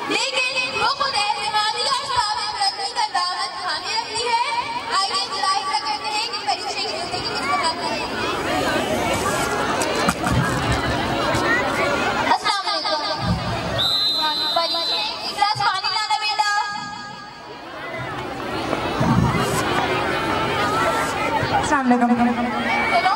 लेकिन वो खुद एतमादी और साबित रखने का दामन थामे रखती है। आइए जरा कहते हैं कि परीक्षा की ड्यूटी की किस प्रकार है। अस्सलाम वालेकुम। परीक्षा एक गिलास पानी लाना बेटा। अस्सलाम वालेकुम। हेलो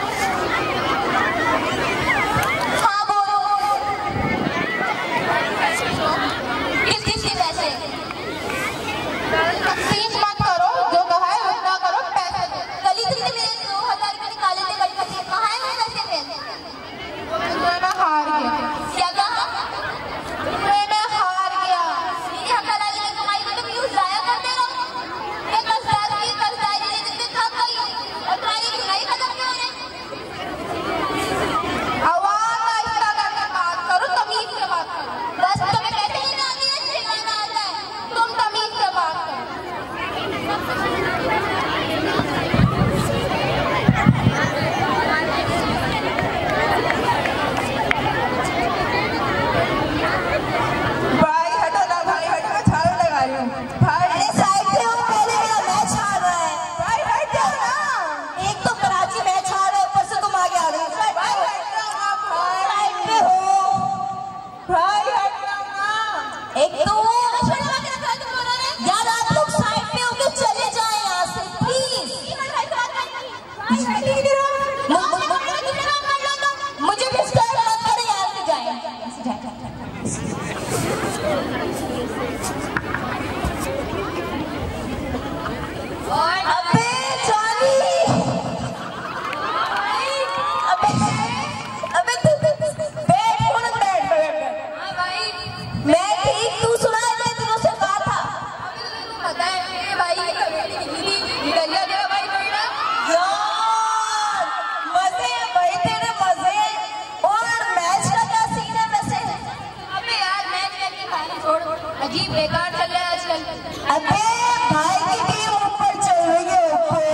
अजीब बेकार चल रहा है आजकल। अबे भाई की टीम ऊपर चल रही है ऊपर।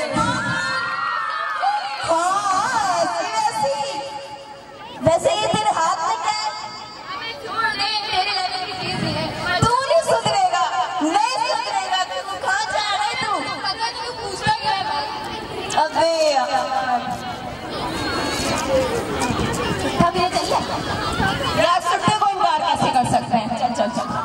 हाँ वैसे ये तेरे हाथ में क्या है? छोड़ दे, तेरे लेवल की चीज नहीं है। तू नहीं सुधरेगा, नहीं सुधरेगा। तू कहाँ जा रहा है? तू पता नहीं, तू पूछता क्या है भाई? अबे यार सुट्टे को इनकार कैसे कर सकते हैं? चल चल चल।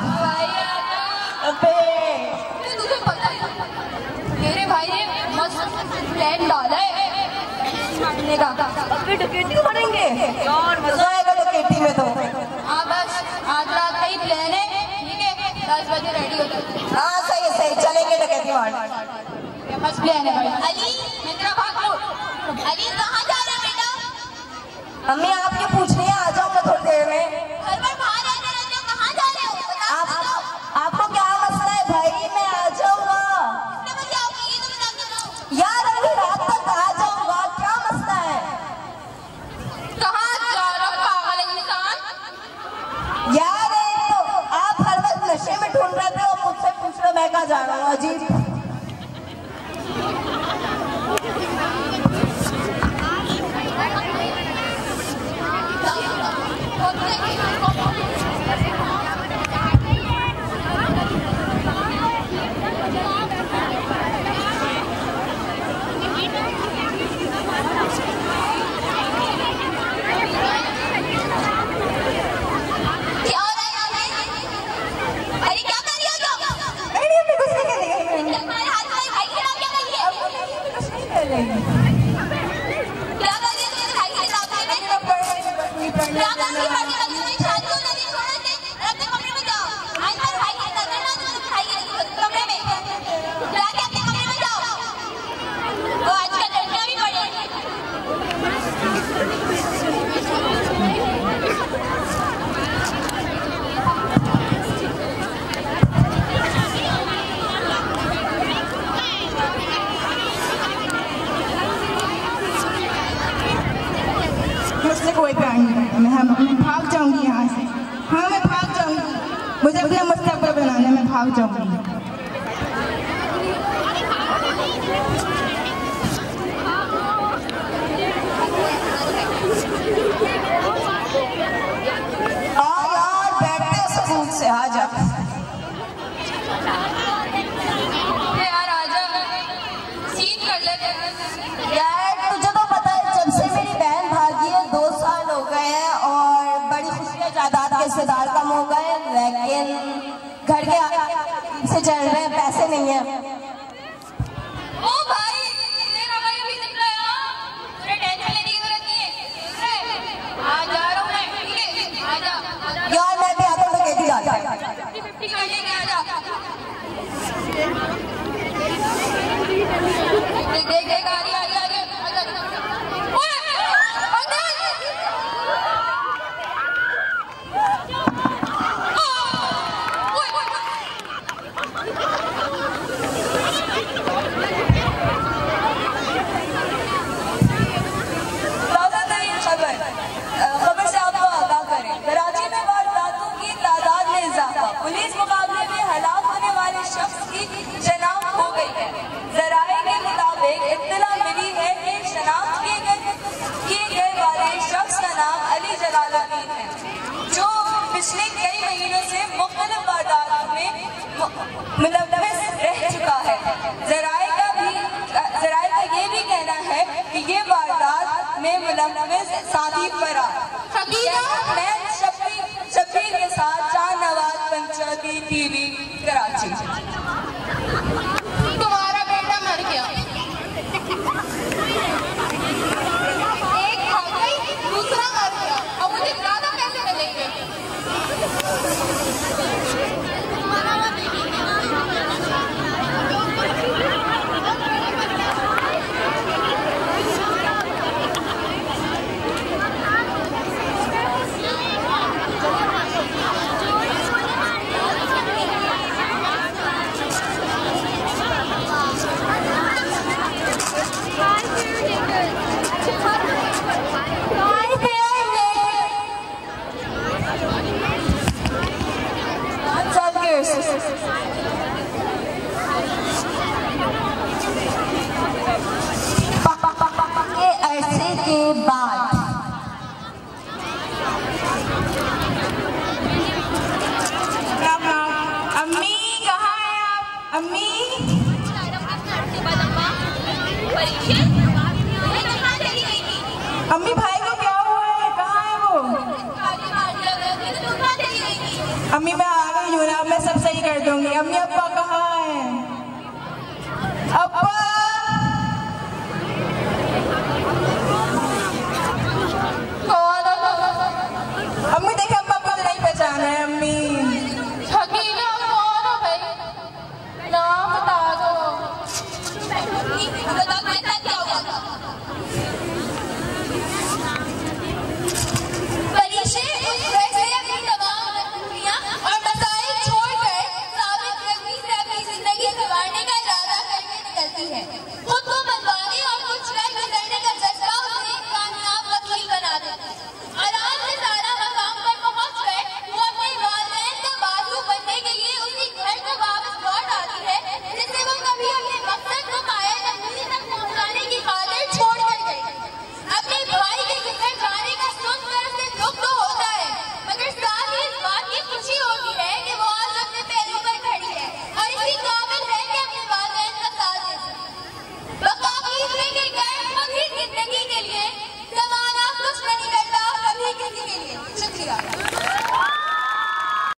तुझे पता है मेरे भाई ने मस्त प्लान डाला है मारने का। अबे डकैती करेंगे यार, मजा आएगा डकैती में तो। हाँ बस आज रात का ही प्लान है, ठीक है? 10 बजे रेडी हो जाओ। हाँ सही है, सही चलेंगे डकैती मारने। मस्त प्लान है भाई। अली मेरा भाग लो। अली कहाँ जा रहे हो बेटा? मम्मी आपके पूछने आ जाऊंगा थोड़ी देर में। घर पर बाहर रहते रहते हो, कहाँ जा रहे हो? आपको क्या मसला है भाई? मैं आ जाऊंगा। कितने बजे आओगे ये तो बता दो। यार अभी रात तक आ जाऊंगा, क्या मसला है? कहाँ जा रहा हो पागल इंसान? यार तो आप हर वक्त नशे में ढूंढ रहे थे और मुझसे पूछ लो मैं कहाँ जा रहा हूँ। अजीब। कोई प्लान नहीं, मैं भाग जाऊंगी यहाँ से। हाँ मैं भाग जाऊंगी, मुझे अपना मुस्तकबिल बनाना है, मैं भाग जाऊंगी। यार बैठते से आ जा। यार आजा, सीन कर लेते। यार तुझे तो पता है जब से मेरी बहन भागी है 2 साल हो गए हैं और बड़ी खुशियाँ जायदाद के रिश्तेदार कम हो गए, लेकिन घर के से चल रहे हैं, पैसे नहीं है। ओ भाई तेरा भाई अभी निकला है, तुझे टेंशन लेने की जरूरत नहीं है। आ जा रहा हूँ मैं, ठीक है? आजा यार मैं भी आता हूँ तो कहती जाता है। 50 कर लेंगे, आजा। देख देख देख, आ रही आजा। ओए अंदर। खबर से आपको आगाह करें, कराची में वारदातों की तादाद में इजाफा, पुलिस मुकाबले में हलाक होने वाले शख्स की शनाख्त हो गई है। जराए के मुताबिक इत्तला मिली है कि शनाख्त किए गए वाले शख्स का नाम अली जलालुद्दीन है, जो पिछले कई महीनों से मुख्तलिफ वारदातों में मुलव्वस रह चुका है। जराए का ये भी कहना है कि ये वारदात में मुलव्वस साथी फरार शब्बीर के साथ चांद नवाज पंचायती टीवी कराची। तुम्हारा बेटा मर गया, एक भाग गई, दूसरा मर गया, अब मुझे ज्यादा पैसे मिलेंगे। अरसे के बाद अम्मी कहाँ है आप? अम्मी अम्मी भाई को क्या हुआ है? कहाँ है वो? अम्मी मैं आ गई हूँ ना, मैं सब सही कर दूंगी। अम्मी अब्बा कहाँ है? अब्बा